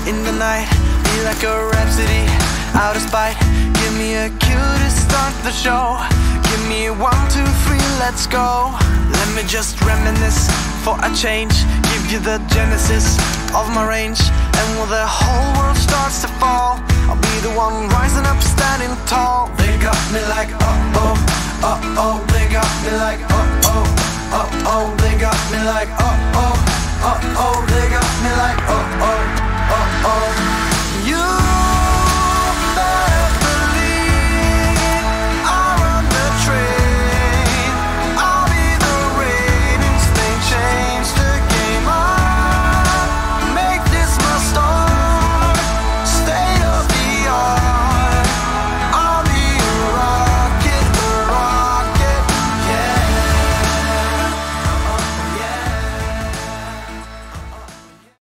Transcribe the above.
in the night, be like a rhapsody, out of spite. Give me a cue to start the show. Give me 1, 2, 3, let's go. Let me just reminisce for a change. Give you the genesis of my range. And when the whole world starts to fall, I'll be the one rising up, standing tall. They got me like uh-oh, uh-oh. They got me like uh-oh, uh-oh. They got me like uh-oh, uh-oh. They got me